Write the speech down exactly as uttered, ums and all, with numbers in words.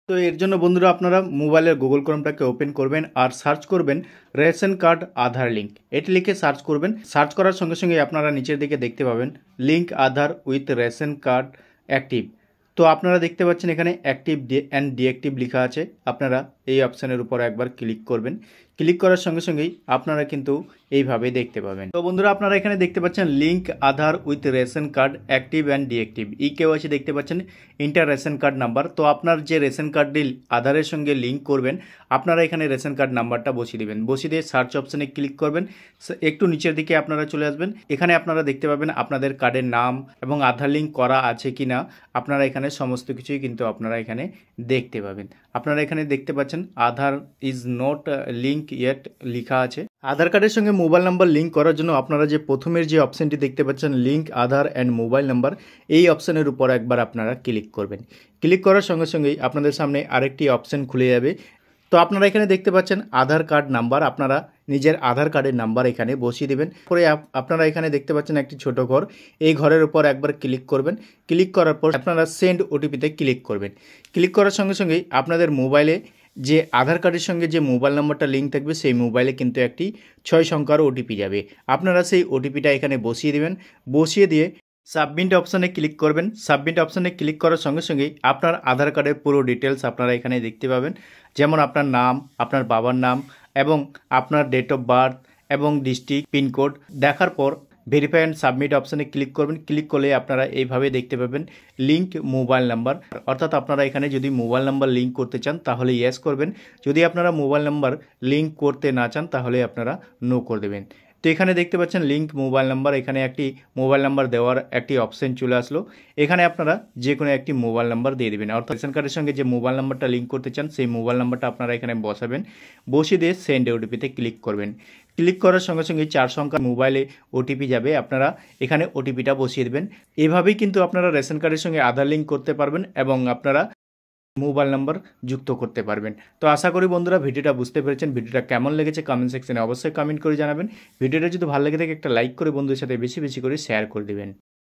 তো এর জন্য বন্ধুরা আপনারা মোবাইলের গুগল ক্রোমটাকে ওপেন করবেন আর সার্চ করবেন রেশন কার্ড আধার লিঙ্ক। এটি লিখে সার্চ করবেন। সার্চ করার সঙ্গে সঙ্গে আপনারা নিচের দিকে দেখতে পাবেন link Aadhaar with ration card active. তো আপনারা দেখতে পাচ্ছেন এখানে অ্যাক্টিভ অ্যান্ড ডিঅ্যাক্টিভ লেখা আছে। আপনারা এই অপশানের উপর একবার ক্লিক করবেন। ক্লিক করার সঙ্গে সঙ্গেই আপনারা কিন্তু এইভাবে দেখতে পাবেন। তো বন্ধুরা আপনারা এখানে দেখতে পাচ্ছেন link Aadhaar with ration card active and deactive. E KYC দেখতে পাচ্ছেন ইন্টার রেশন কার্ড নাম্বার। তো আপনার যে রেশন কার্ডটি আধারের সঙ্গে লিঙ্ক করবেন আপনারা এখানে রেশন কার্ড নাম্বারটা বসিয়ে দেবেন। বসিয়ে দিয়ে সার্চ অপশানে ক্লিক করবেন। একটু নিচের দিকে আপনারা চলে আসবেন। এখানে আপনারা দেখতে পাবেন আপনাদের কার্ডের নাম এবং আধার লিঙ্ক করা আছে কি না। আপনারা এখানে সমস্ত কিছুই কিন্তু আপনারা এখানে দেখতে পাবেন। আপনারা এখানে দেখতে পাচ্ছেন Aadhaar is not link yet লেখা আছে। আধার কার্ডের সঙ্গে মোবাইল নাম্বার লিঙ্ক করার জন্য আপনারা যে প্রথমের যে অপশানটি দেখতে পাচ্ছেন link Aadhaar and mobile number, এই অপশানের উপর একবার আপনারা ক্লিক করবেন। ক্লিক করার সঙ্গে সঙ্গেই আপনাদের সামনে আরেকটি অপশান খুলে যাবে। তো আপনারা এখানে দেখতে পাচ্ছেন আধার কার্ড নাম্বার। আপনারা নিজের আধার কার্ডের নাম্বার এখানে বসিয়ে দেবেন। পরে আপনারা এখানে দেখতে পাচ্ছেন একটি ছোট ঘর, এই ঘরের উপর একবার ক্লিক করবেন। ক্লিক করার পর আপনারা সেন্ড ওটিপিতে ক্লিক করবেন। ক্লিক করার সঙ্গে সঙ্গেই আপনাদের মোবাইলে যে আধার কার্ডের সঙ্গে যে মোবাইল নাম্বারটা লিঙ্ক থাকবে সেই মোবাইলে কিন্তু একটি ছয় সংখ্যার ওটিপি যাবে। আপনারা সেই ওটিপিটা এখানে বসিয়ে দেবেন। বসিয়ে দিয়ে সাবমিট অপশানে ক্লিক করবেন। সাবমিট অপশানে ক্লিক করার সঙ্গে সঙ্গেই আপনার আধার কার্ডের পুরো ডিটেলস আপনারা এখানে দেখতে পাবেন। যেমন আপনার নাম, আপনার বাবার নাম এবং আপনার ডেট অফ বার্থ এবং ডিস্ট্রিক্ট পিনকোড। দেখার পর ভেরিফাই অ্যান্ড সাবমিট অপশানে ক্লিক করবেন। ক্লিক করলে আপনারা এইভাবে দেখতে পাবেন লিঙ্ক মোবাইল নাম্বার। অর্থাৎ আপনারা এখানে যদি মোবাইল নাম্বার লিঙ্ক করতে চান তাহলে ইয়েস করবেন। যদি আপনারা মোবাইল নাম্বার লিঙ্ক করতে না চান তাহলে আপনারা নো করে দেবেন। তো এখানে দেখতে পাচ্ছেন লিঙ্ক মোবাইল নাম্বার, এখানে একটি মোবাইল নাম্বার দেওয়ার একটি অপশান চলে আসলো। এখানে আপনারা যে কোনো একটি মোবাইল নাম্বার দিয়ে দেবেন। অর্থাৎ রেশন কার্ডের সঙ্গে যে মোবাইল নাম্বারটা লিঙ্ক করতে চান সেই মোবাইল নাম্বারটা আপনারা এখানে বসাবেন। বসিয়ে দিয়ে সেন্ড ওটিপিতে ক্লিক করবেন। ক্লিক করার সঙ্গে সঙ্গে চার সংখ্যা মোবাইলে ওটিপি যাবে। আপনারা এখানে ওটিপিটা বসিয়ে দেবেন। এভাবেই কিন্তু আপনারা রেশন কার্ডের সঙ্গে আধার লিঙ্ক করতে পারবেন এবং আপনারা মোবাইল নাম্বার যুক্ত করতে পারবেন। তো আশা করি বন্ধুরা ভিডিওটা বুঝতে পেরেছেন। ভিডিওটা কেমন লেগেছে কমেন্ট সেকশনে অবশ্যই কমেন্ট করে জানাবেন। ভিডিওটা যদি ভালো লেগে থাকে একটা লাইক করে বন্ধুদের সাথে বেশি বেশি করে শেয়ার করে দেবেন।